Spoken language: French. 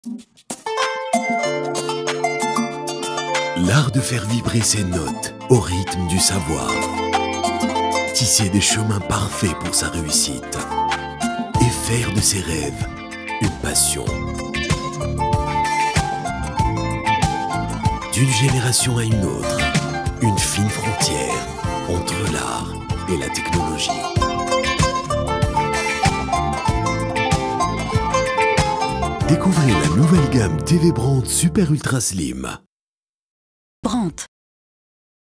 L'art de faire vibrer ses notes au rythme du savoir. Tisser des chemins parfaits pour sa réussite. Et faire de ses rêves une passion. D'une génération à une autre, une fine frontière entre l'art et la technologie. Découvrez la nouvelle gamme TV Brandt Super Ultra Slim. Brandt.